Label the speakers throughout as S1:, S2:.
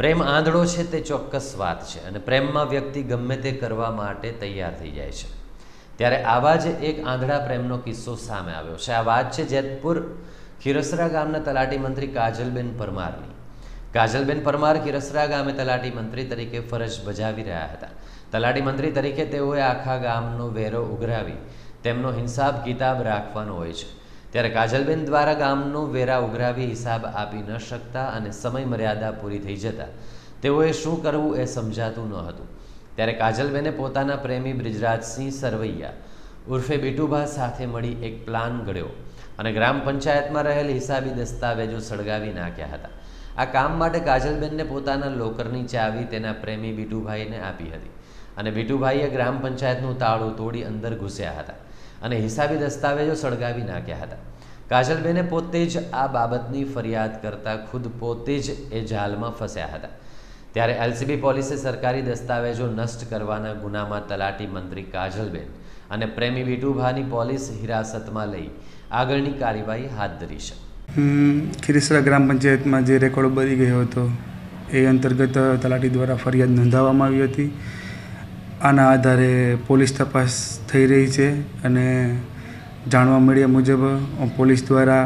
S1: પ્રેમ આંધળો છે તે ચોક્કસ વાત છે અને પ્રેમમાં વ્યક્તિ ગમે તે કરવા માટે તૈયાર થઈ જાય છે। ત્યારે આવા જ એક આંધળા પ્રેમનો કિસ્સો સામે આવ્યો છે। આ વાત છે જેતપુર ખીરસરા ગામના તલાટી મંત્રી કાજલબેન પરમારની। કાજલબેન પરમાર ખીરસરા ગામે તલાટી મંત્રી તરીકે ફરજ બજાવી રહ્યા હતા। તલાટી મંત્રી તરીકે તેઓએ આખા ગામનો વેરો ઉઘરાવી તેમનો હિસાબ કિતાબ રાખવાનો હોય છે। ત્યારે કાજલબેન દ્વારા ગામનો વેરા ઉઘરાવી હિસાબ આપી ન શકતા અને સમય મર્યાદા પૂરી થઈ જતા તેઓએ શું કરવું એ સમજાતું ન હતું। ત્યારે કાજલબેને પોતાના પ્રેમી બ્રિજરાજસિંહ સરવૈયા ઉર્ફે બીટુભા સાથે મળી એક પ્લાન ઘડ્યો અને ગ્રામ પંચાયતમાં રહેલ હિસાબી દસ્તાવેજો સળગાવી નાખ્યા હતા। આ કામ માટે કાજલબેનને પોતાના લોકરની ચાવી તેના પ્રેમી બીટુભાઈને આપી હતી અને બીટુભાઈએ ગ્રામ પંચાયતનું તાળું તોડી અંદર ઘૂસ્યા હતા અને હિસાબી દસ્તાવેજો સળગાવી નાખ્યા હતા। કાજલબેને પોતે જ આ બાબતની ફરિયાદ કરતા ખુદ પોતે જ એ જાલમાં ફસ્યા હતા। ત્યારે એલસીબી પોલીસે સરકારી દસ્તાવેજો નષ્ટ કરવાના ગુનામાં તલાટી મંત્રી કાજલબેન અને પ્રેમી બીટુભાની પોલીસ હિરાસતમાં લઈ આગળની કાર્યવાહી હાથ ધરી છે।
S2: ખીરસરા ગ્રામ પંચાયતમાં જે રેકોર્ડ બની ગયો હતો એ અંતર્ગત તલાટી દ્વારા ફરિયાદ નોંધાવવામાં આવી હતી। આના આધારે પોલીસ તપાસ થઈ રહી છે અને જાણવા મળ્યા મુજબ પોલીસ દ્વારા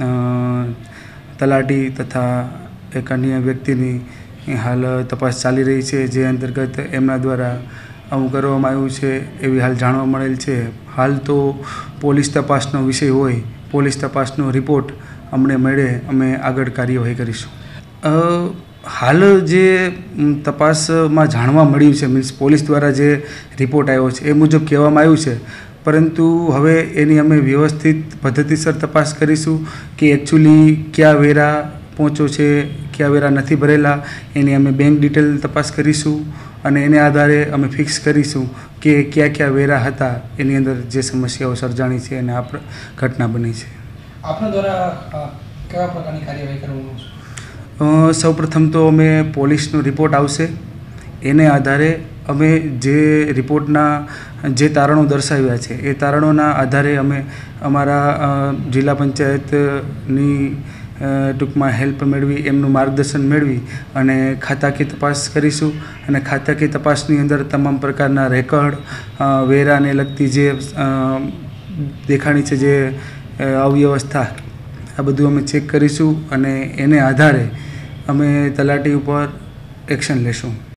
S2: તલાટી તથા એક અન્ય વ્યક્તિની હાલ તપાસ ચાલી રહી છે, જે અંતર્ગત એમના દ્વારા આવું કરવામાં આવ્યું છે એવી હાલ જાણવા મળેલ છે। હાલ તો પોલીસ તપાસનો વિષય હોય, પોલીસ તપાસનો રિપોર્ટ અમને મળે અમે આગળ કાર્યવાહી કરીશું। હાલ જે તપાસમાં જાણવા મળ્યું છે, મીન્સ પોલીસ દ્વારા જે રિપોર્ટ આવ્યો છે એ મુજબ કહેવામાં આવ્યું છે, પરંતુ હવે એની અમે વ્યવસ્થિત પદ્ધતિસર તપાસ કરીશું કે એકચ્યુઅલી કયા વેરા પહોંચો છે, કયા વેરા નથી ભરેલા, એની અમે બેંક ડિટેલ તપાસ કરીશું અને એને આધારે અમે ફિક્સ કરીશું કે કયા કયા વેરા હતા એની અંદર જે સમસ્યાઓ સર્જાણી છે અને આ ઘટના બની છે।
S3: આપના દ્વારા કેવા પ્રકારની કાર્યવાહી કરવાનું છે?
S2: સૌપ્રથમ તો અમે પોલીસનો રિપોર્ટ આવશે, એને આધારે અમે જે રિપોર્ટના જે તારણો દર્શાવ્યા છે એ તારણોના આધારે અમે અમારા જિલ્લા પંચાયતની ટૂંકમાં હેલ્પ મેળવી, એમનું માર્ગદર્શન મેળવી અને ખાતાકીય તપાસ કરીશું અને ખાતાકીય તપાસની અંદર તમામ પ્રકારના રેકર્ડ, વેરાને લગતી જે દેખાણી છે, જે અવ્યવસ્થા, આ બધું અમે ચેક કરીશું અને એને આધારે અમે તલાટી ઉપર એક્શન લેશું।